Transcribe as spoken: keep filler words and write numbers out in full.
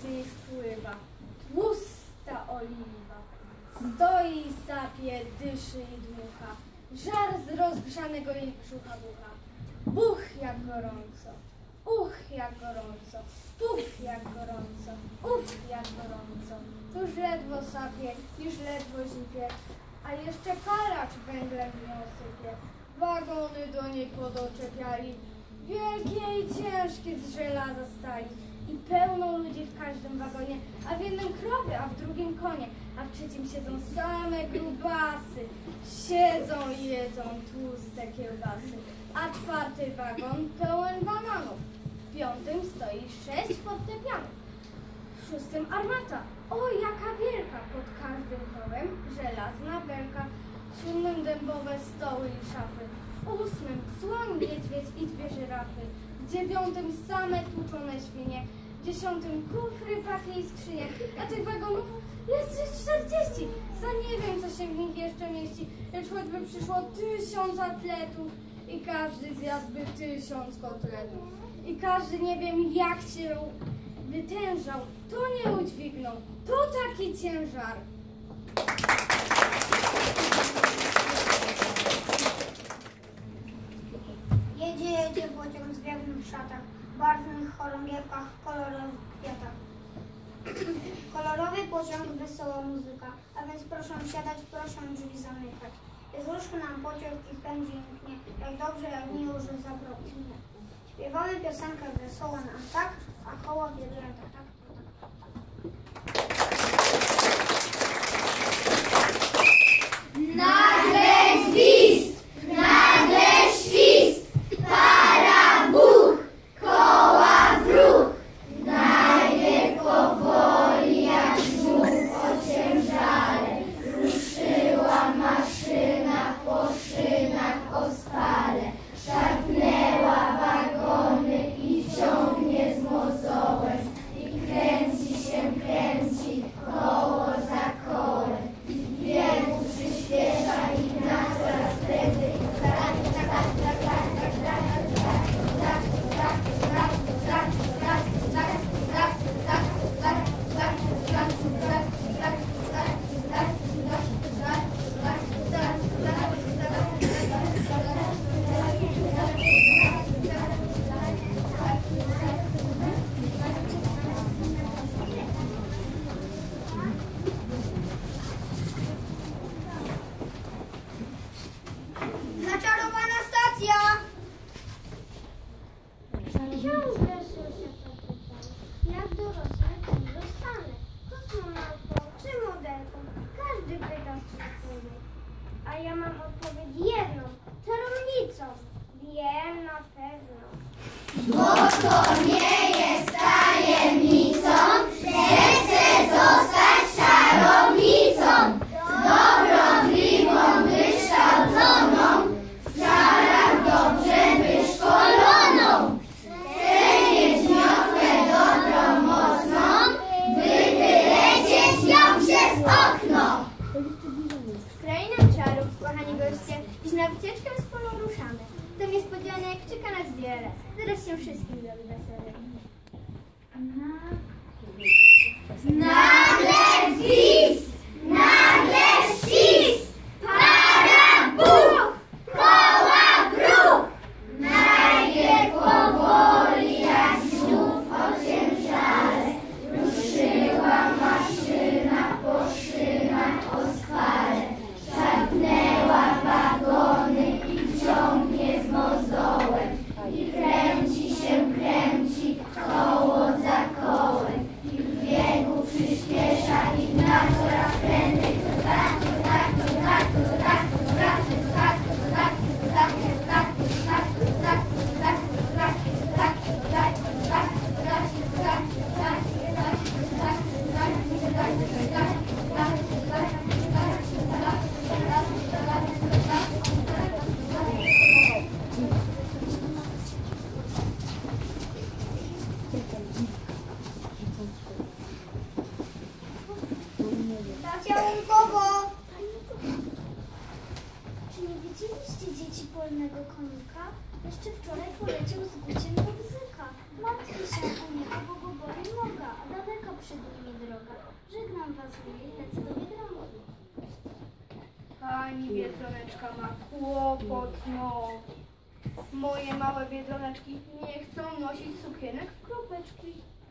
mocniej spływa. Tłusta oliwa. Stoi, sapie, dyszy i dmucha. Żar z rozgrzanego jej brzucha bucha. Buch jak gorąco. Uch jak gorąco. Puf jak gorąco. Uf jak gorąco. Już ledwo sapie, już ledwo zipie. A jeszcze kalacz węglem nie osypie. Wagony do niej podoczepiali. Wielkie i ciężkie z żelaza stali. I pełno ludzi w każdym wagonie, a w jednym krowy, a w drugim konie, a w trzecim siedzą same grubasy. Siedzą i jedzą tłuste kiełbasy. A czwarty wagon pełen bananów. W piątym stoi sześć fortepianów. W szóstym armata. O, jaka wielka! Pod każdym krowem żelazna belka. W siódmym dębowe stoły i szafy. W ósmym słoń, niedźwiedź i dwie żyrafy. W dziewiątym same tłuczone świnie. W dziesiątym kufry, paki i skrzynie. A tych wagonów jest czterdzieści. Za nie wiem, co się w nich jeszcze mieści. Lecz choćby przyszło tysiąc atletów i każdy zjadłby tysiąc kotletów. I każdy nie wiem, jak się wytężał. To nie udźwignął. To taki ciężar. Jedzie, jedzie pociąg w zwiewnych szatach, barwnych chorągiewkach, kolorowych kwiatach. Kolorowy pociąg, wesoła muzyka, a więc proszę siadać, proszę drzwi zamykać. Jest ruszy nam pociąg i pędzi mknie, jak dobrze, jak miło, że zabrał mnie. Śpiewały piosenkę wesoło nam tak, a koła wiedziałem tak, tak, tak, tak. Nagle gwizd, nagle świst, para buch, koła w ruch. Najpierw powoli jak żółw ociężale, ruszyła maszyna po szynach ospale. Szarpnęła wagony i ciągnie z mozołem. I kręci się, kręci, koło za kołem. Biegu przyspiesza i na coraz prędzej. Tak, tak, tak, tak, tak, tak, tak, tak, tak, tak, tak, tak, tak, tak, tak, tak, tak, tak, Zaczarowana stacja! Ciągle słyszę to pytanie. Jak dorosnę, kim zostanę? Kosmonautą czy modelką? Każdy pyta swój. A ja mam odpowiedź jedną. Czarownicą. Wiem na pewno. Bo to nie jest tajemnicą, że chcę zostać czarownicą. Dobrotliwą, wykształconą, w czarach dobrze wyszkoloną. Chcę mieć miotłę dobrą, mocną, by wylecieć nią przez okno. W krainę czarów, kochani goście, dziś na wycieczkę wspólną ruszamy. To niespodzianek czeka nas wiele. Zaraz się wszystkim zrobi weselej. Nagle gwizd, nagle świst, para buch, koła w ruch. Najpierw powoli jak znów ociężale, ruszyła maszyna po szynach ospale. Szarpnęła wagony i ciągnie z mozołem. I kręci się, kręci, koło za kołem. I w biegu przyspiesza i na coraz prędzej. Tak, tak, tak, tak, tak, tak, tak, tak, tak, tak, tak, tak, tak, tak, tak, tak, tak, tak, Stacja Łąkowo! Czy nie widzieliście dzieci polnego konika? Jeszcze wczoraj poleciał z guciem do bzyka. Martwi się o niego, bo go boli noga, a daleko przed nimi droga. Żegnam was, mili, lecę do Biedronki. Pani Biedroneczka ma kłopot, no. Moje małe Biedroneczki nie chcą nosić sukienek w kropeczki.